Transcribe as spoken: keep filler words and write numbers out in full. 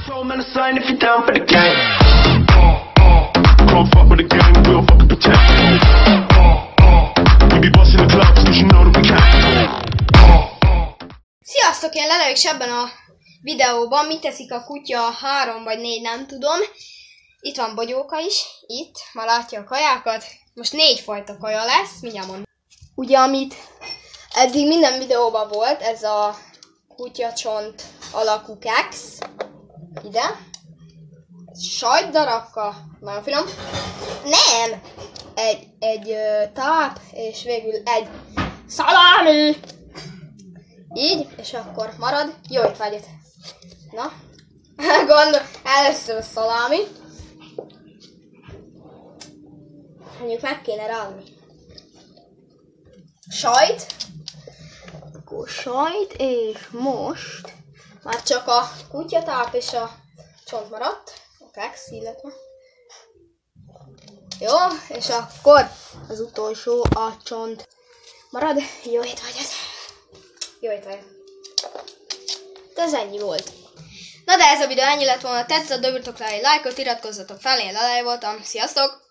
Sziasztok, én Lele, és ebben a videóban mit teszik a kutya, három vagy négy, nem tudom. Itt van Bogyóka is, itt, már látja a kajákat. Most négy fajta kaja lesz, mindjárt mondom. Ugye, amit eddig minden videóban volt, ez a kutyacsont alakú keks. Ide. Sajtdarabka, nagyon finom. Nem! Egy, egy ö, táp, és végül egy szalámi! Így, és akkor marad. Jó étvágyat! Na, gondol, először a szalámi. Mondjuk meg kéne ráadni. Sajt. Akkor sajt, és most már csak a kutyatáp és a csont maradt. A keks, illetve. Jó, és akkor az utolsó a csont marad. Jó étvágyat! Jó étvágyat! De ez ennyi volt. Na de ez a videó ennyi lett volna, tetszett, dobjatok rá egy lájkot, iratkozzatok fel, én Lele voltam. Sziasztok!